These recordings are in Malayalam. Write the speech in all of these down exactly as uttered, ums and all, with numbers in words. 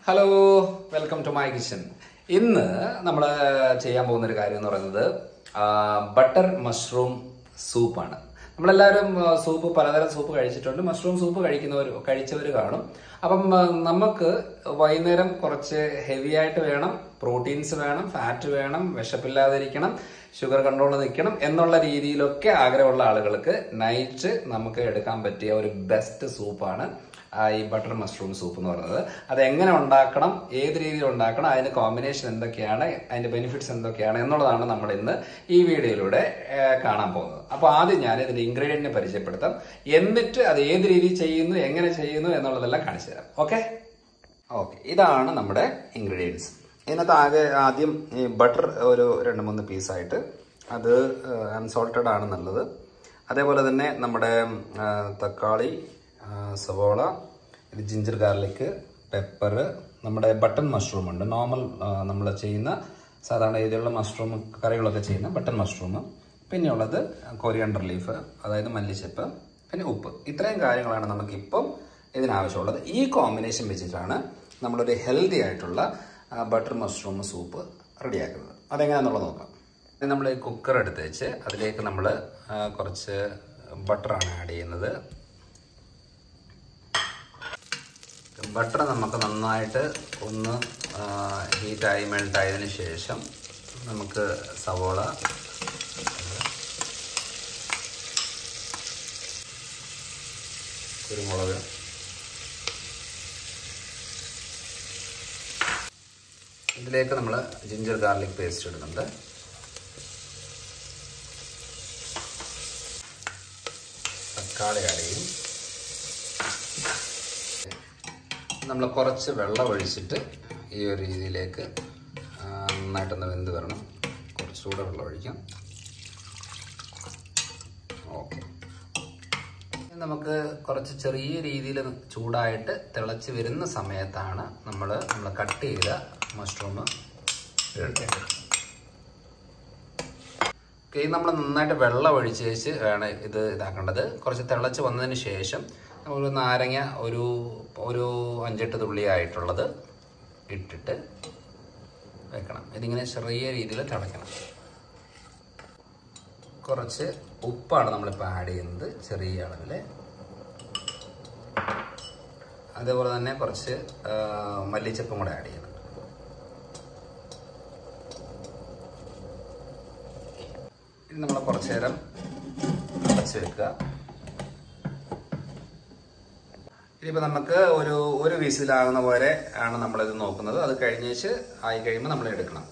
Hello, welcome to my kitchen. ഇന്ന് നമ്മൾ ചെയ്യാൻ പോകുന്ന ഒരു കാര്യം എന്ന് പറയുന്നത് ബട്ടർ മഷ്റൂം സൂപ്പാണ്. നമ്മളെല്ലാവരും സൂപ്പ് പലതരം സൂപ്പ് കഴിച്ചിട്ടുണ്ട്. മഷ്റൂം സൂപ്പ് കഴിക്കുന്നവർ കഴിച്ചവർ കാണും. അപ്പം നമുക്ക് വൈകുന്നേരം കുറച്ച് ഹെവി ആയിട്ട് വേണം, പ്രോട്ടീൻസ് വേണം, ഫാറ്റ് വേണം, വിശപ്പില്ലാതിരിക്കണം, ഷുഗർ കൺട്രോൾ നിൽക്കണം എന്നുള്ള രീതിയിലൊക്കെ ആഗ്രഹമുള്ള ആളുകൾക്ക് നൈറ്റ് നമുക്ക് എടുക്കാൻ പറ്റിയ ഒരു ബെസ്റ്റ് സൂപ്പാണ് ഈ ബട്ടർ മഷ്റൂം സൂപ്പ് എന്ന് പറയുന്നത്. അത് എങ്ങനെ ഉണ്ടാക്കണം, ഏത് രീതിയിൽ ഉണ്ടാക്കണം, അതിന്റെ കോമ്പിനേഷൻ എന്തൊക്കെയാണ്, അതിന്റെ ബെനിഫിറ്റ്സ് എന്തൊക്കെയാണ് എന്നുള്ളതാണ് നമ്മൾ ഇന്ന് ഈ വീഡിയോയിലൂടെ കാണാൻ പോകുന്നത്. അപ്പോൾ ആദ്യം ഞാൻ ഇതിന്റെ ഇൻഗ്രീഡിയന്റിനെ പരിചയപ്പെടുത്താം, എന്നിട്ട് അത് ഏത് രീതിയിൽ ചെയ്യുന്നു, എങ്ങനെ ചെയ്യുന്നു എന്നുള്ളതെല്ലാം കാണിച്ചു തരാം. ഓക്കെ ഓക്കെ ഇതാണ് നമ്മുടെ ഇൻഗ്രീഡിയൻസ്. ഇതിനകത്ത് ആകെ ആദ്യം ഈ ബട്ടർ ഒരു രണ്ട് മൂന്ന് പീസായിട്ട്, അത് അൺസോൾട്ടഡ് ആണ് നല്ലത്. അതേപോലെ തന്നെ നമ്മുടെ തക്കാളി, സവോള, ഇത് ജിഞ്ചർ ഗാർലിക്, പെപ്പർ, നമ്മുടെ ബട്ടൺ മഷ്റൂം ഉണ്ട്, നോർമൽ നമ്മൾ ചെയ്യുന്ന സാധാരണ രീതിയിലുള്ള മഷ്റൂം കറികളൊക്കെ ചെയ്യുന്ന ബട്ടൺ മഷ്റൂം, പിന്നെയുള്ളത് കൊറിയാണ്ടർ ലീഫ്, അതായത് മല്ലിച്ചപ്പ്, പിന്നെ ഉപ്പ്. ഇത്രയും കാര്യങ്ങളാണ് നമുക്കിപ്പം ഇതിനാവശ്യമുള്ളത്. ഈ കോമ്പിനേഷൻ വെച്ചിട്ടാണ് നമ്മളൊരു ഹെൽത്തി ആയിട്ടുള്ള ബട്ടർ മഷ്റൂം സൂപ്പ് റെഡിയാക്കുന്നത്. അതെങ്ങനെയാണെന്നുള്ളത് നോക്കാം. നമ്മൾ കുക്കർ എടുത്ത് വെച്ച് അതിലേക്ക് നമ്മൾ കുറച്ച് ബട്ടറാണ് ആഡ് ചെയ്യുന്നത്. ബട്ടർ നമുക്ക് നന്നായിട്ട് ഒന്ന് ഹീറ്റായി മെൽട്ടായതിനു ശേഷം നമുക്ക് സവോള, കുരുമുളക്, ഇതിലേക്ക് നമ്മൾ ജിഞ്ചർ ഗാർലിക് പേസ്റ്റ് ഇടുന്നുണ്ട്. തക്കാളി ആഡ് ചെയ്യും. നമ്മൾ കുറച്ച് വെള്ളം ഒഴിച്ചിട്ട് ഈ ഒരു രീതിയിലേക്ക് നന്നായിട്ടൊന്ന് വെന്ത് വരണം. കുറച്ചുകൂടെ വെള്ളം ഒഴിക്കാം. ഓക്കെ, നമുക്ക് കുറച്ച് ചെറിയ രീതിയിൽ ചൂടായിട്ട് തിളച്ച് വരുന്ന സമയത്താണ് നമ്മൾ നമ്മൾ കട്ട് ചെയ്ത മഷ്റൂം ഇടേണ്ടത്. ഓക്കെ, നമ്മൾ നന്നായിട്ട് വെള്ളം ഒഴിച്ച് വെച്ച് വേണം ഇത് ഇതാക്കേണ്ടത്. കുറച്ച് തിളച്ച് വന്നതിന് ശേഷം ഒരു നാരങ്ങ ഒരു ഒരു അഞ്ചെട്ട് തുള്ളിയായിട്ടുള്ളത് ഇട്ടിട്ട് വെക്കണം. ഇതിങ്ങനെ ചെറിയ രീതിയിൽ തിളയ്ക്കണം. കുറച്ച് ഉപ്പാണ് നമ്മളിപ്പോൾ ആഡ് ചെയ്യുന്നത്, ചെറിയ അളവിൽ. അതേപോലെ തന്നെ കുറച്ച് മല്ലിച്ചപ്പും കൂടെ ആഡ് ചെയ്യുന്നുണ്ട്. ഇനി നമ്മൾ കുറച്ച് നേരം അടച്ച് വെക്കുക. ഇനിയിപ്പോൾ നമുക്ക് ഒരു ഒരു വിസിലാകുന്ന പോലെ ആണ് നമ്മളിത് നോക്കുന്നത്. അത് കഴിഞ്ഞേച്ച് ആയി കഴിയുമ്പോൾ നമ്മൾ എടുക്കണം.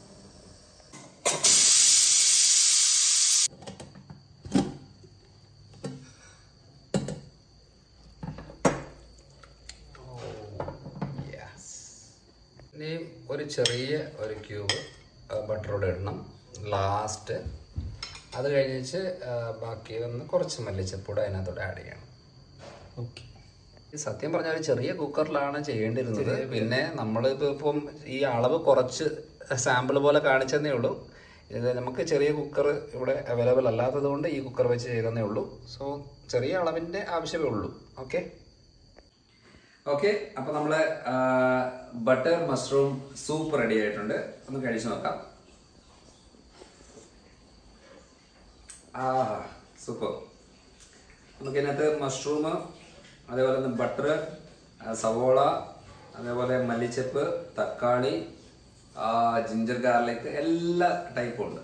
ഇനി ഒരു ചെറിയ ഒരു ക്യൂബ് ബട്ടറോടെ ഇടണം ലാസ്റ്റ്. അത് കഴിഞ്ഞേച്ച് ബാക്കി വന്ന് കുറച്ച് മല്ലിച്ചപ്പൂടെ അതിനകത്തോടെ ആഡ് ചെയ്യണം. ഓക്കെ, സത്യം പറഞ്ഞാൽ ഒരു ചെറിയ കുക്കറിലാണ് ചെയ്യേണ്ടിരുന്നത്. പിന്നെ നമ്മളിപ്പോൾ ഇപ്പം ഈ അളവ് കുറച്ച് സാമ്പിൾ പോലെ കാണിച്ചതേ ഉള്ളൂ. ഇത് നമുക്ക് ചെറിയ കുക്കർ ഇവിടെ അവൈലബിൾ അല്ലാത്തത് കൊണ്ട് ഈ കുക്കർ വെച്ച് ചെയ്തതേ ഉള്ളൂ. സോ ചെറിയ അളവിൻ്റെ ആവശ്യമേ ഉള്ളൂ. ഓക്കെ ഓക്കെ അപ്പോൾ നമ്മൾ ബട്ടർ മഷ്റൂം സൂപ്പ് റെഡി ആയിട്ടുണ്ട്. ഒന്ന് കഴിച്ചു നോക്കാം. ആ സൂപ്പർ. നമുക്കിതിനകത്ത് മഷ്റൂം, അതേപോലെ തന്നെ ബട്ടർ, സവോള, അതേപോലെ മല്ലിച്ചപ്പ്, തക്കാളി, ജിഞ്ചർ ഗാർലിക്, എല്ലാ ടൈപ്പും ഉണ്ട്.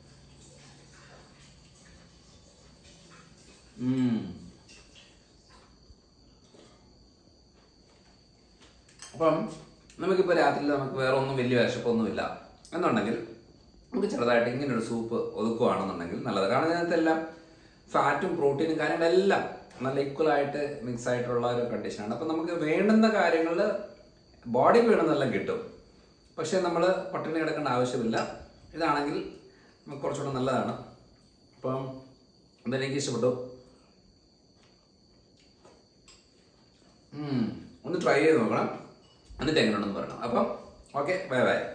അപ്പം നമുക്കിപ്പോൾ രാത്രിയിൽ നമുക്ക് വേറെ ഒന്നും വലിയ വിശപ്പൊന്നുമില്ല എന്നുണ്ടെങ്കിൽ നമുക്ക് ചെറുതായിട്ട് ഇങ്ങനൊരു സൂപ്പ് ഒതുക്കുകയാണെന്നുണ്ടെങ്കിൽ നല്ലത്. കാരണം ഇതിനകത്തെല്ലാം ഫാറ്റും പ്രോട്ടീനും കാര്യങ്ങളെല്ലാം നല്ല ഈക്വലായിട്ട് മിക്സ് ആയിട്ടുള്ള ഒരു കണ്ടീഷനാണ്. അപ്പം നമുക്ക് വേണ്ടുന്ന കാര്യങ്ങൾ ബോഡി വേണമെന്നെല്ലാം കിട്ടും. പക്ഷെ നമ്മൾ പട്ടിണി കിടക്കേണ്ട ആവശ്യമില്ല. ഇതാണെങ്കിൽ നമുക്ക് കുറച്ചുകൂടെ നല്ലതാണ്. അപ്പം അതെനിക്ക് ഇഷ്ടപ്പെട്ടു. ഒന്ന് ട്രൈ ചെയ്ത് നോക്കണം, എന്നിട്ട് എങ്ങനെയുണ്ടെന്ന് പറയണം. അപ്പം ഓക്കെ, ബൈ ബൈ.